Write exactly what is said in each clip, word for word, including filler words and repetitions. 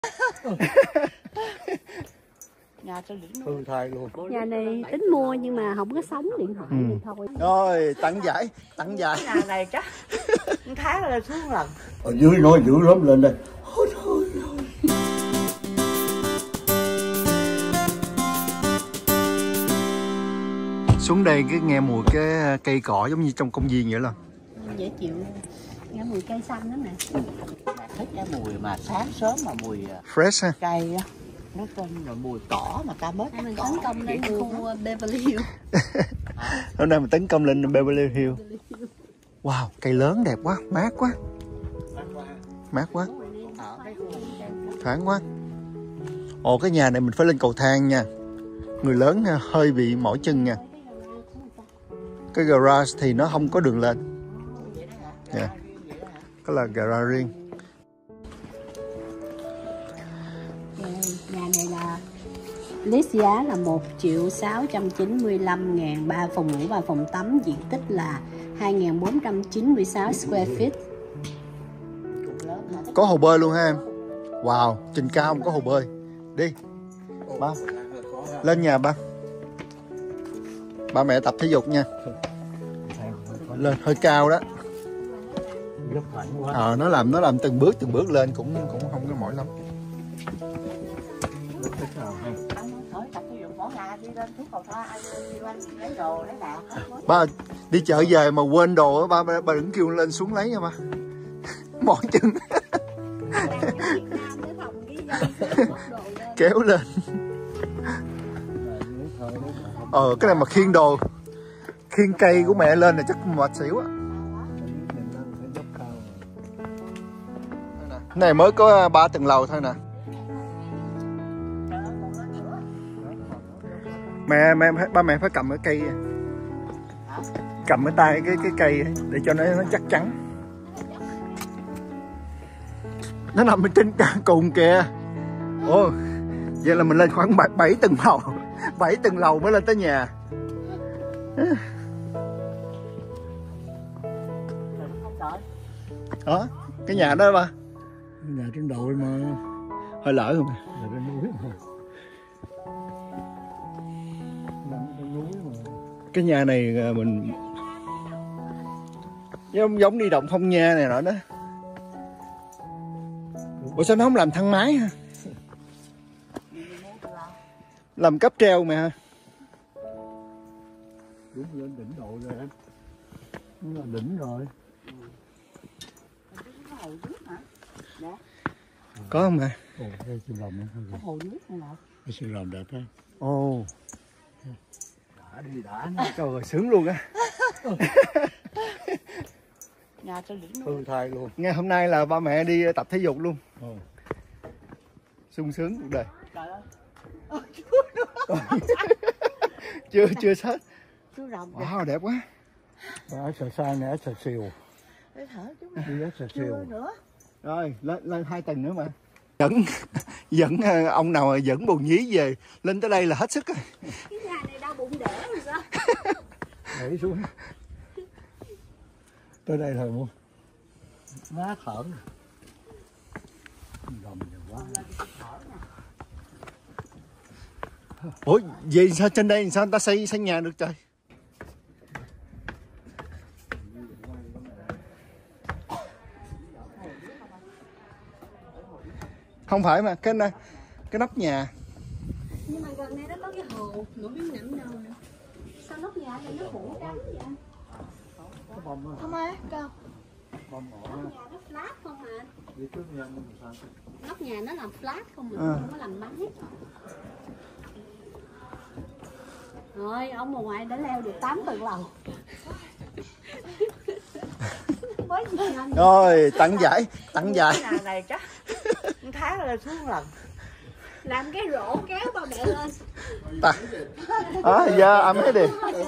Nhà trên đỉnh Hư thai luôn. Nhà này tính mua nhưng mà không có sóng điện thoại ừ. thôi. Rồi tặng giải, tặng giải. Nhà này chắc một tháng là xuống lần. Ở dưới nói dữ lắm, lên đây. Ôi thôi. Xuống đây cái nghe mùi cái cây cỏ giống như trong công viên vậy là dễ chịu, nghe mùi cây xanh đó nè. Thích cái mùi mà sáng sớm mà mùi fresh ha. Cây á, nó con rồi mùi cỏ mà ta bớt. Mình tấn công lên khu Beverly Hills. Hôm nay mình tấn công lên Beverly Hills. Wow, cây lớn đẹp quá, mát quá. Mát quá. Thoáng quá. Ồ, cái nhà này mình phải lên cầu thang nha. Người lớn hơi bị mỏi chân nha. Cái garage thì nó không có đường lên. Yeah. Cái là garage riêng. Nhà này là list giá là một triệu sáu trăm chín mươi lăm ngàn, ba phòng ngủ và phòng tắm, diện tích là hai nghìn bốn trăm chín mươi sáu square feet. Có hồ bơi luôn ha em. Wow, trên cao có hồ bơi. Đi ba, lên nhà ba. Ba mẹ tập thể dục nha. Lên hơi cao đó. Ờ, nó làm nó làm từng bước từng bước lên cũng cũng không có mỏi lắm. Ba đi chợ về mà quên đồ ba ba, ba đừng kêu lên xuống lấy nha ba. Mỏi chân. Kéo lên. Ờ, cái này mà khiêng đồ, khiêng cây của mẹ lên là chắc mệt xỉu á. Cái này mới có ba tầng lầu thôi nè. Mẹ mẹ ba mẹ phải cầm cái cây, cầm cái tay cái cái cây để cho nó nó chắc chắn. Nó nằm bên trên cả cùng kìa. Ồ, vậy là mình lên khoảng bảy tầng lầu, bảy tầng lầu mới lên tới nhà. Đó, cái nhà đó ba. Nhà trên đồi mà. Hơi lỡ không? Nhà trên núi mà. Trên núi mà. Cái nhà này mình giống giống đi Động Phong Nha này nọ đó. Ủa sao nó không làm thang máy ha? Làm cấp treo mẹ ha. Đúng lên đỉnh độ rồi em. Đúng là đỉnh rồi. Có không mẹ? Ồ, đây sườn lòng có hồ nước này nè. Cái sườn lòng đẹp ha. Ồ. Đã đi đã. Trời ơi, sướng luôn á. Nhà trên đỉnh Hư thai luôn. Ngày hôm nay là ba mẹ đi tập thể dục luôn. Ồ. Sung sướng cuộc đời. Trời ơi. chưa chưa hết. Wow, đẹp quá. Ở sờ sai này, ở sờ siêu. Để thở chứ. Đi ở sờ siêu. Nữa. Rồi, lên lên hai tầng nữa mà. Dẫn dẫn ông nào dẫn bồn nhí về, lên tới đây là hết sức rồi. Cái nhà này đau bụng đẻ rồi sao? Để xuống. Tới đây thôi mua. Má thở. Gầm nhiều quá. Ủa, vậy sao trên đây sao người ta xây xây nhà được trời? Không phải mà cái này, cái nóc nhà. Nhưng mà gần đây nó có cái hồ, nổi biết nằm đâu nữa. Sao nóc nhà này nó phủ trắng vậy? Không á, đâu. Nóc nhà nó flat không hả? Nóc nhà nó làm flat không mà à. Không có làm mái. Rồi, ông bà ngoại đã leo được tám tầng lầu. Rồi, tặng giải, tặng giải. Nhà này chắc một tháng là xuống lần. Làm cái rổ kéo ba mẹ lên. Ta. À, yeah, I'm ready.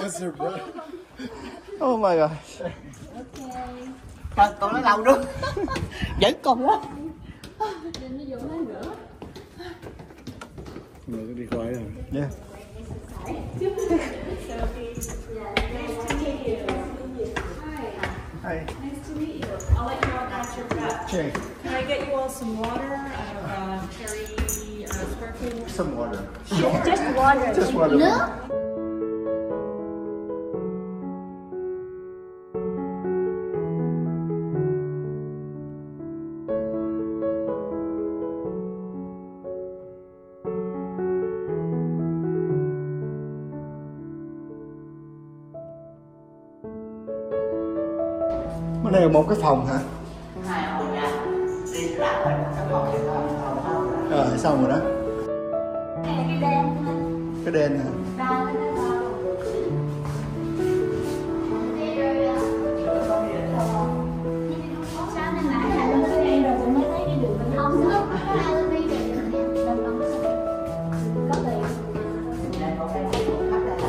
Oh my god. Trời, còn nó lâu nữa. Vẫn còn quá. Đừng nó vô lên nữa. Người đi khỏi rồi. Yeah. Hi. Nice to meet you. I'll let you know about your prep. Cheers. I get you all some water? I have uh, cherry uh, sparkling. Some water. Just water. Just water. Nước. Cái này là một cái phòng hả? Hai hồi ra đi lại rồi cái phòng cái phòng phòng không. Rồi xong rồi đó. Cái này cái đen. Cái đèn hả? Đau cái nó đau. Sao nên nãy là lên cái đây rồi cũng mới thấy cái đường bên hông nữa. Hai lên đi rồi lên bấm có tiền. Đây có cái phòng khách đây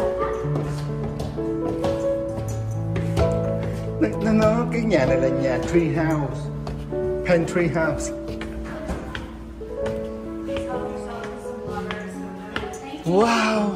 là Nó, nó, nó cái nhà này là nhà tree house, pantry house. Wow.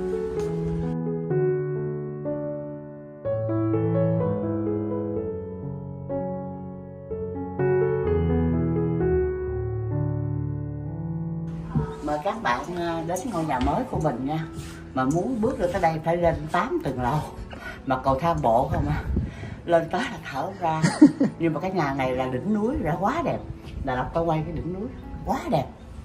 mời các bạn đến ngôi nhà mới của mình nha. Mà muốn bước lên tới đây phải lên tám tầng lầu, mà cầu thang bộ không à, lên tới là thở ra. Nhưng mà cái nhà này là đỉnh núi ra quá đẹp. Đà Lạt tao quay cái đỉnh núi quá đẹp.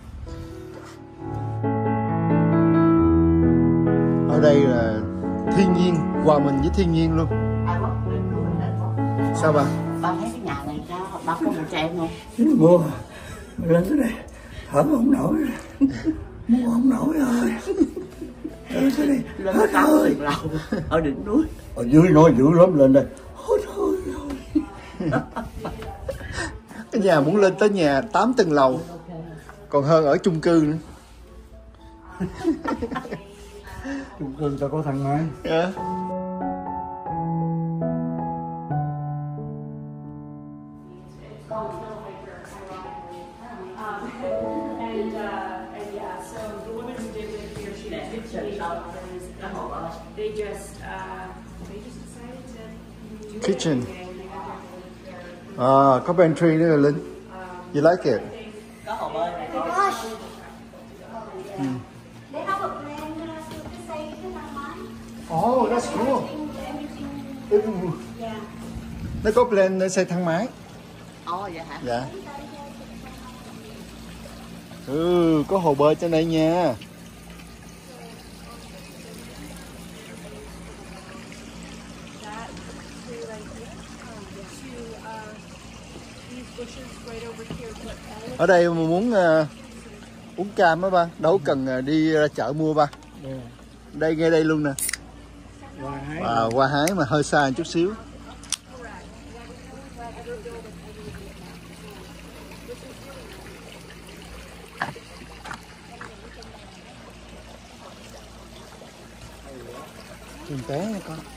Ở đây là thiên nhiên, hòa mình với thiên nhiên luôn. Ai có đỉnh núi lên có. Sao bà? Ba thấy cái nhà này sao? Ba có một trẻ em không? Mua lên tới đây thở không nổi, mua không nổi rồi. Lên tới đây Lên hết tám hơi. tầng lầu ở đỉnh núi. Ở dưới nói dữ lắm, lên đây hết hơi rồi. Cái nhà muốn lên tới nhà tám tầng lầu, còn hơn ở chung cư nữa. Chung cư ta có thang máy. Yeah. And, uh, and yeah, so the woman who did live here, she had fifteen dollars. They just, uh, they just decided to do Kitchen. it. And they got their- À, có pantry nữa rồi Linh. You like it? Có hồ bơi này có. They have a plan to xây cái thang máy. Oh, that's cool. Nó có plan để xây thang máy. Ồ vậy hả? Dạ. Ừ, có hồ bơi trên đây nha. Ở đây mà muốn uh, uống cam á ba, đâu cần uh, đi ra chợ mua ba. Đây ngay đây luôn nè. Và qua hái mà hơi xa một chút xíu. Đừng té nha con.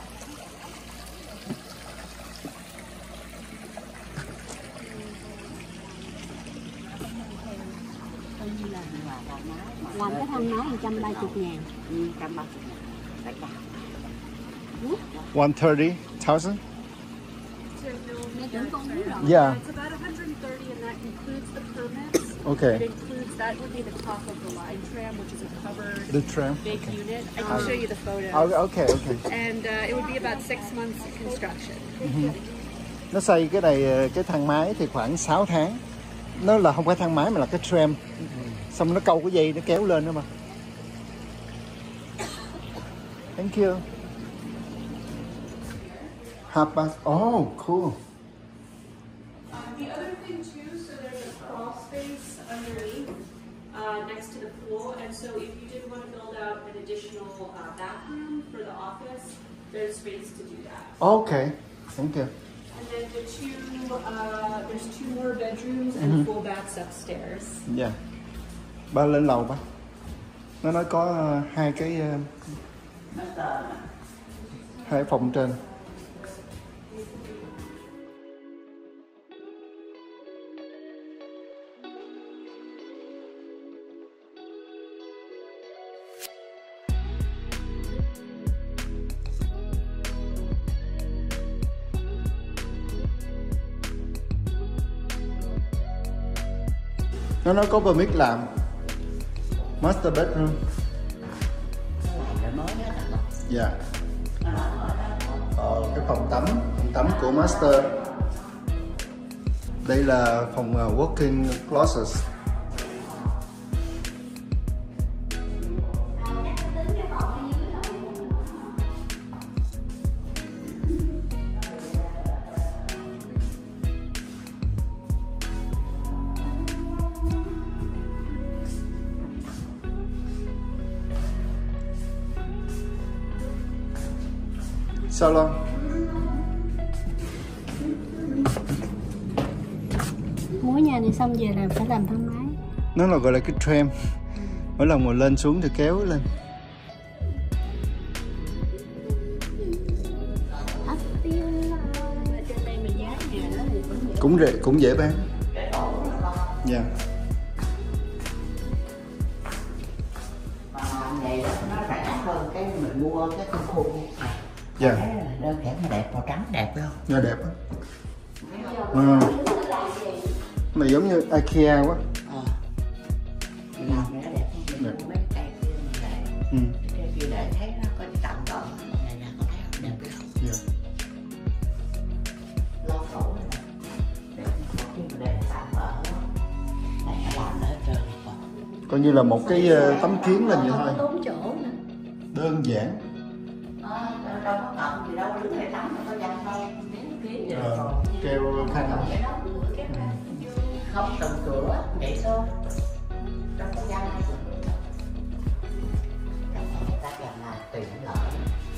Làm cái thang máy một trăm ba mươi ngàn. Ừ, trăm ba mươi ngàn. Đấy cả. one thirty thousand? Nghe tưởng con biết rồi. Yeah. It's about one hundred thirty, and that includes the permits. Okay. It includes, that would be the top of the line tram, which is a covered The tram. big unit. I can show you the photos. Oh, okay, okay. And uh, it would be about six months construction. Nó xây cái này, cái thang máy thì khoảng sáu tháng. Nó là không phải thang máy mà là cái tram. Xong nó câu cái dây nó kéo lên đó mà. Thank you. Half past. Oh, cool. Uh, the other thing too, so there's a crawl space underneath, uh, next to the pool, and so if you did want to build out an additional uh, bathroom for the office, there's space to do that. Okay, thank you. And then the two, uh, there's two more bedrooms and Mhm. full baths upstairs. Dạ. Yeah. Ba lên lầu ba. Nó nói có uh, hai cái uh, hai phòng trên. Nó nói có permit làm master bedroom. Dạ. Ờ, cái phòng tắm, phòng tắm của master. Đây là phòng uh, walk-in closet. Salon. Mua nhà này xong về là phải làm thang máy. Nó là gọi là cái tram. Mỗi lần mà lên xuống thì kéo lên. Cũng rẻ, cũng dễ bán. Dạ. Yeah. Nó rẻ hơn cái mình mua cái khung khung. Dạ. Đơn giản mà đẹp, màu trắng đẹp phải không? Dạ đẹp á. À. Mà giống như IKEA quá. Ờ. Làm nó đẹp không? Mình mua mấy cái kia mình để. Ừ. Cái kia để thấy nó có tạm tợn. Này nè, có thấy không? Đẹp phải không? Dạ. Lo khổ rồi nè. Để có cái để tạm ở. Này nó làm nó hết trơn rồi. Coi như là một cái uh, tấm kiến lên vậy thôi. Tốn chỗ nè. Đơn giản. Ờ, đâu có cần gì đâu, đứng để tắm nó có gian thôi. Ờ, keo khăn. Không từng cửa, vậy thôi. Đâu có gian hay cửa. Trong phòng người ta làm là tiện lợi.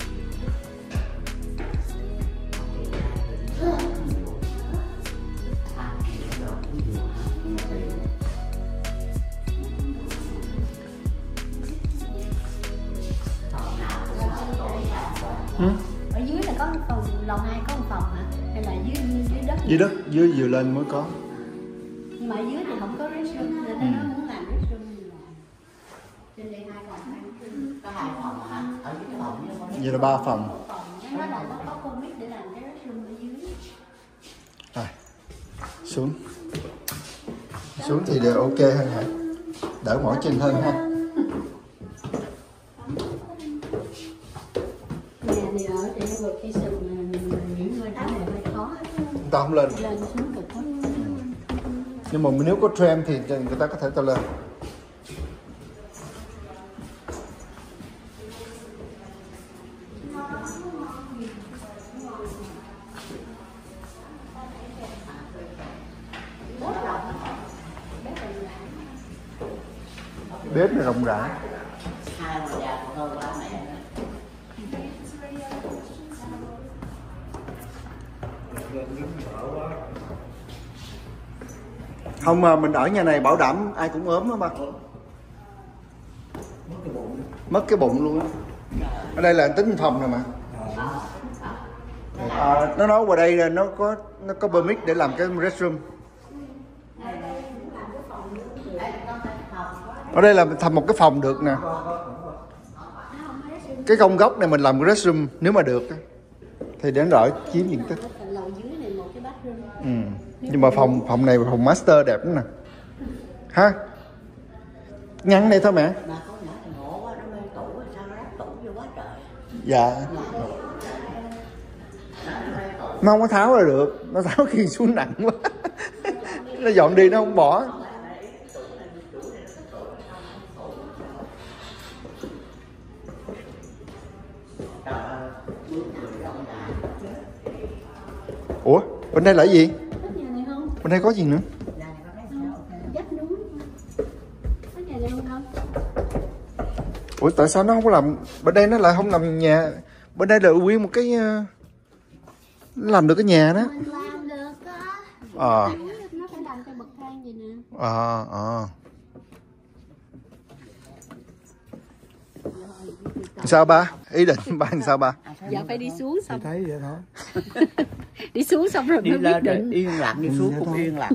Ừ? Ở dưới là có một phòng, lầu hai có một phòng hả? Hay là dưới dưới đất? Dưới đất, dưới vừa lên mới có. Nhưng mà ở dưới thì không có restroom nên Ừ. nó muốn làm restroom thì làm. Trên đây hai phòng hai restroom. Có hai phòng hả? Ở dưới cái phòng như con Vậy là ba phòng. Một phòng nó là nó có permit để làm cái restroom ở dưới. Rồi. Xuống. Xuống thì đều ok hơn hả? Đỡ mỏi chân hơn ha. Nhà này ở để vacation mà những người đó này hơi khó. Ta không lên. Lên xuống cực quá. Nhưng mà nếu có tram thì người ta có thể ta lên. Bếp này rộng rãi. hai người già còn hơn ba mẹ nữa. Không mà mình ở nhà này bảo đảm ai cũng ốm đó ba. Mất cái bụng luôn á. Ở đây là tính phòng nè mà. À, nó nói qua đây là nó có nó có permit để làm cái restroom. Ở đây là thành một cái phòng được nè. Cái công góc này mình làm cái restroom nếu mà được thì để đỡ chiếm diện tích. Lầu dưới này một cái bathroom. Ừ. Nhưng mà phòng phòng này phòng master đẹp lắm nè. Ha? Ngắn đây thôi mẹ. Mà con nhỏ thì ngộ quá, nó mê tủ rồi sao nó đắp tủ vô quá trời. Dạ. Nó không có tháo ra được, nó tháo khi xuống nặng quá. Nó dọn đi nó không bỏ. Ủa, bên đây là cái gì? Có nhà này không? Bên đây có gì nữa? Dắt núi. Có nhà này không không? Ủa tại sao nó không có làm, bên đây nó lại không làm nhà, bên đây là nguyên một cái nó làm được cái nhà đó. Mình làm được á. Ờ. Nó phải làm cho bậc thang gì nè. Ờ ờ. Sao ba? Ý định ba làm sao ba? Dạ phải đi xuống xong. Thấy vậy thôi. Đi xuống xong rồi Đi mới lên quyết rồi định. yên lặng, đi xuống cũng yên lặng.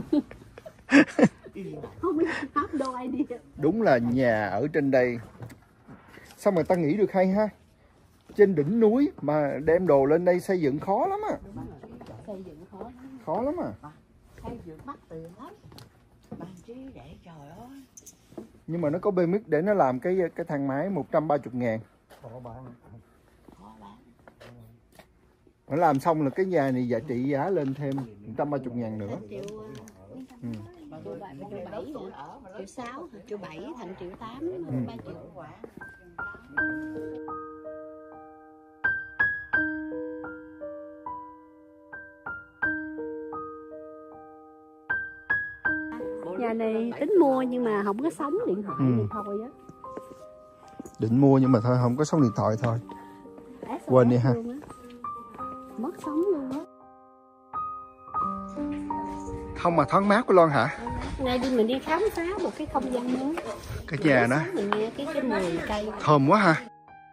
Không biết have no idea. Đúng là nhà ở trên đây. Sao mà ta nghĩ được hay ha? Trên đỉnh núi mà đem đồ lên đây xây dựng khó lắm á. Xây dựng khó lắm. Khó lắm à. Xây dựng mắc tiền lắm. Chứ để trời ơi. Nhưng mà nó có bê em ích để nó làm cái cái thang máy một trăm ba mươi ngàn. Khó bán. Khó bán. Nó làm xong là cái nhà này giá trị giá lên thêm một trăm ba mươi ngàn nữa. Triệu Ừ. triệu bảy triệu bảy triệu sáu triệu bảy thành triệu tám Ừ. ba triệu. Nhà này tính mua nhưng mà không có sóng điện thoại Ừ. thì thôi á. Định mua nhưng mà thôi không có sóng điện thoại thôi. ét ô Quên đi ét ha. luôn á. Mất sóng luôn á. Không mà thoáng mát của Loan hả? Nay đi mình đi khám phá một cái không gian mới. Cái nhà đó Mình nghe cái cái mùi cây. thơm quá ha.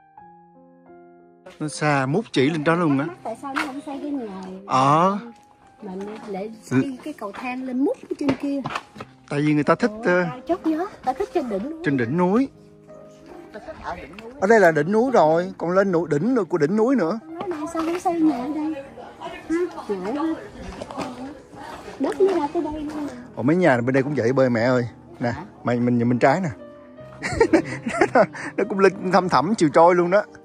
Nó xa mút chỉ lên đó luôn á. Tại sao nó không xây cái nhà? Ờ. Mình để xây cái cầu thang lên mút ở trên kia. Tại vì người ta thích uh, Chốt nhớ, ta thích trên đỉnh. trên đỉnh núi. Tôi thích ở đỉnh núi. Ở đây là đỉnh núi rồi, còn lên núi đỉnh của đỉnh núi nữa. Nói này sao không xây nhà ở đây? Ha, ngộ ha. Đất nó ra tới đây luôn. Ồ, mấy nhà bên đây cũng vậy bơi mẹ ơi. Nè, mày mình nhìn bên trái nè. Nó cũng lên thăm thẳm chiều trôi luôn đó.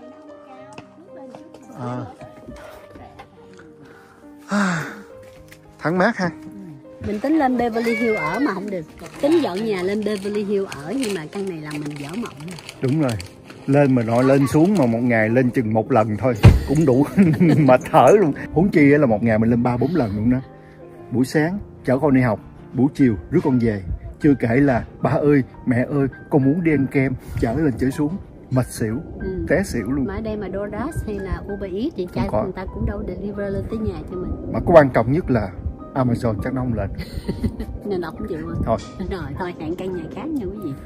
À. Thoáng mát ha. Mình tính lên Beverly Hills ở mà không được. Tính dọn nhà lên Beverly Hills ở nhưng mà căn này là mình dở mộng. Đúng rồi. Lên mà nội lên xuống mà một ngày lên chừng một lần thôi cũng đủ mệt thở luôn. Huống chi là một ngày mình lên ba bốn lần luôn đó. Buổi sáng chở con đi học, buổi chiều rước con về. Chưa kể là ba ơi, mẹ ơi, con muốn đi ăn kem, chở lên chở xuống, mệt xỉu, Ừ. té xỉu luôn. Mà ở đây mà DoorDash hay là Uber Eats thì trai có. người ta cũng đâu deliver lên tới nhà cho mình. Mà có quan trọng nhất là Amazon chắc nó không lên. Nên nó không chịu rồi. Thôi. Rồi thôi hẹn căn nhà khác nha quý vị.